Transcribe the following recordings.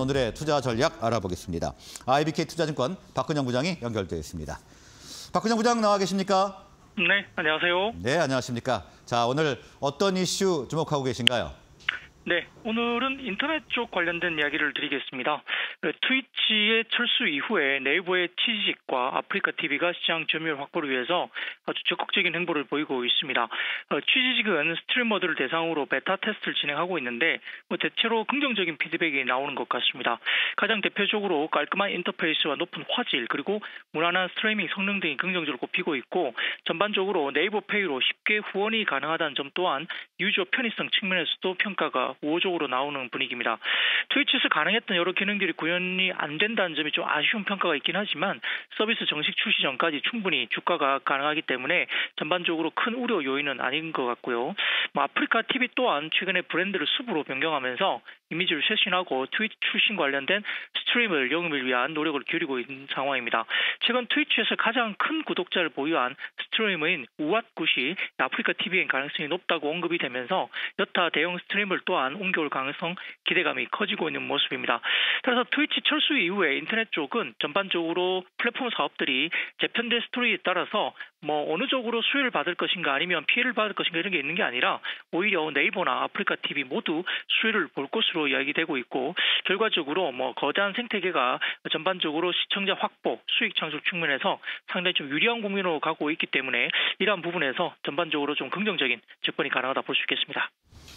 오늘의 투자 전략 알아보겠습니다. IBK 투자증권 박근영 부장이 연결되어 있습니다. 박근영 부장 나와 계십니까? 네, 안녕하세요. 네, 안녕하십니까. 자, 오늘 어떤 이슈 주목하고 계신가요? 네, 오늘은 인터넷 쪽 관련된 이야기를 드리겠습니다. 트위치의 철수 이후에 네이버의 취지직과 아프리카 TV가 시장 점유율 확보를 위해서 아주 적극적인 행보를 보이고 있습니다. 취지직은 스트리머들을 대상으로 베타 테스트를 진행하고 있는데 대체로 긍정적인 피드백이 나오는 것 같습니다. 가장 대표적으로 깔끔한 인터페이스와 높은 화질 그리고 무난한 스트리밍 성능 등이 긍정적으로 꼽히고 있고 전반적으로 네이버 페이로 쉽게 후원이 가능하다는 점 또한 유저 편의성 측면에서도 평가가 우호적으로 나오는 분위기입니다. 트위치에서 가능했던 여러 기능들이 구현이 안 된다는 점이 좀 아쉬운 평가가 있긴 하지만 서비스 정식 출시 전까지 충분히 주가가 가능하기 때문에 전반적으로 큰 우려 요인은 아닌 것 같고요. 아프리카 TV 또한 최근에 브랜드를 숲으로 변경하면서 이미지를 쇄신하고 트위치 출신 관련된 스트리밍 영입을 위한 노력을 기울이고 있는 상황입니다. 최근 트위치에서 가장 큰 구독자를 보유한 스트리머인 우왓굿이 아프리카 TV엔 가능성이 높다고 언급이 되면서 여타 대형 스트리머를 또한 옮겨올 가능성 기대감이 커지고 있는 모습입니다. 따라서 트위치 철수 이후에 인터넷 쪽은 전반적으로 플랫폼 사업들이 재편된 스토리에 따라서 어느 쪽으로 수혜를 받을 것인가 아니면 피해를 받을 것인가 이런 게 있는 게 아니라 오히려 네이버나 아프리카 TV 모두 수혜를 볼 것으로 이야기되고 있고 결과적으로 거대한 생태계가 전반적으로 시청자 확보, 수익 창출 측면에서 상당히 좀 유리한 국면으로 가고 있기 때문에 이러한 부분에서 전반적으로 좀 긍정적인 접근이 가능하다 볼 수 있겠습니다.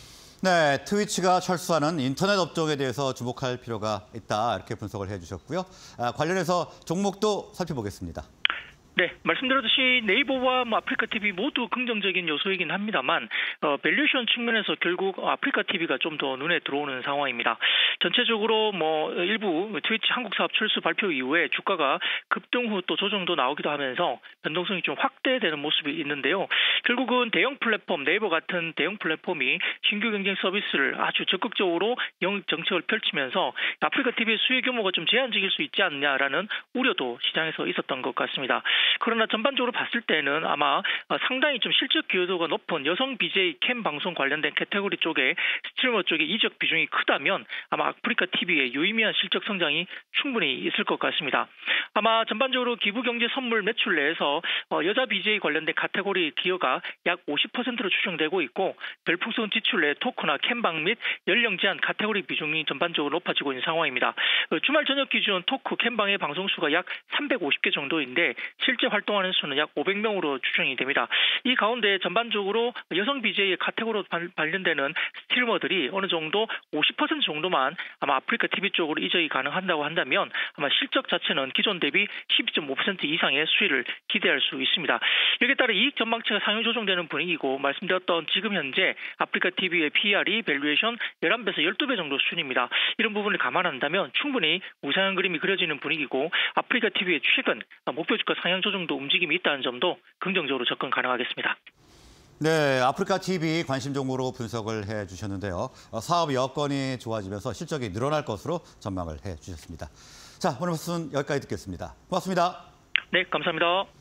네, 트위치가 철수하는 인터넷 업종에 대해서 주목할 필요가 있다 이렇게 분석을 해주셨고요. 관련해서 종목도 살펴보겠습니다. 네, 말씀드렸듯이 네이버와 아프리카 TV 모두 긍정적인 요소이긴 합니다만 밸류에이션 측면에서 결국 아프리카 TV가 좀 더 눈에 들어오는 상황입니다. 전체적으로 일부 트위치 한국 사업 철수 발표 이후에 주가가 급등 후 또 조정도 나오기도 하면서 변동성이 좀 확대되는 모습이 있는데요. 결국은 대형 플랫폼, 네이버 같은 대형 플랫폼이 신규 경쟁 서비스를 아주 적극적으로 영입 정책을 펼치면서 아프리카 TV의 수혜 규모가 좀 제한적일 수 있지 않냐라는 우려도 시장에서 있었던 것 같습니다. 그러나 전반적으로 봤을 때는 아마 상당히 좀 실적 기여도가 높은 여성 BJ 캠 방송 관련된 카테고리 쪽에 스트리머 쪽에 이적 비중이 크다면 아마 아프리카 TV의 유의미한 실적 성장이 충분히 있을 것 같습니다. 아마 전반적으로 기부 경제 선물 매출 내에서 여자 BJ 관련된 카테고리 기여가 약 50%로 추정되고 있고 별풍선 지출 내 토크나 캠방 및 연령 제한 카테고리 비중이 전반적으로 높아지고 있는 상황입니다. 주말 저녁 기준 토크 캠방의 방송 수가 약 350개 정도인데 실제 활동하는 수는 약 500명으로 추정이 됩니다. 이 가운데 전반적으로 여성 BJ의 카테고리로 관련되는 스트리머들이 어느 정도 50% 정도만 아마 아프리카 TV 쪽으로 이적이 가능한다고 한다면 아마 실적 자체는 기존 대비 12.5% 이상의 수익을 기대할 수 있습니다. 여기에 따라 이익 전망치가 상향 조정되는 분위기고 말씀드렸던 지금 현재 아프리카 TV의 PER이 밸류에이션 11배에서 12배 정도 수준입니다. 이런 부분을 감안한다면 충분히 우상향 그림이 그려지는 분위기고 아프리카 TV의 최근 목표 주가 상향 조정도 움직임이 있다는 점도 긍정적으로 접근 가능하겠습니다. 네, 아프리카 TV 관심 종목으로 분석을 해주셨는데요. 사업 여건이 좋아지면서 실적이 늘어날 것으로 전망을 해주셨습니다. 자, 오늘 말씀 여기까지 듣겠습니다. 고맙습니다. 네, 감사합니다.